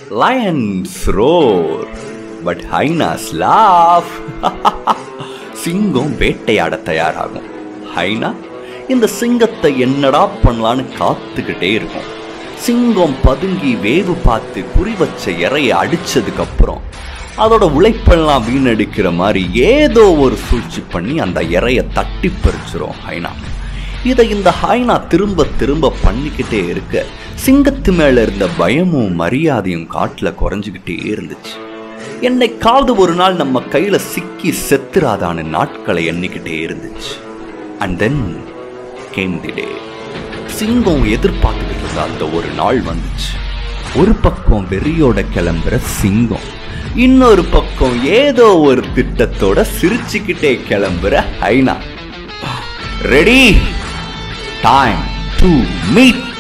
Lions roar, but hyenas laugh. சிங்கம் வேட்டையாட தயாராகும். ஹைனா இந்த சிங்கத்தை என்னடா பண்ணலான்னு காத்துக்கிட்டே இருக்கும். சிங்கம் பதுங்கி வேவு பார்த்து குறி வச்ச இறைய அடிச்சதுக்கு அப்புறம் அதோட உழைப்பெல்லாம் வீணடிக்கிற மாதிரி ஏதோ ஒரு சூழ்ச்சி பண்ணி அந்த இறைய தட்டி பறிச்சிரும் ஹைனா. இதை இந்த ஹைனா திரும்ப திரும்ப பண்ணிக்கிட்டே இருக்க சிங்கத்து மேல இருந்த பயமும் மரியாதையும் காட்டுல குறைஞ்சுக்கிட்டே இருந்துச்சு. என்னைக்காவது ஒரு நாள் நம்ம கையில சிக்கி செத்துறாதான நாட்களை எண்ணிக்கிட்டே இருந்துச்சு. And then came the day. சிங்கம் எதிர்பார்த்துக்கிட்டு இருந்த அந்த ஒரு நாள் வந்துச்சு. ஒரு பக்கம் வெறியோட கிளம்புற சிங்கம், இன்னொரு பக்கம் ஏதோ ஒரு திட்டத்தோட சிரிச்சுக்கிட்டே கிளம்புற hyena. Ready, time to meet.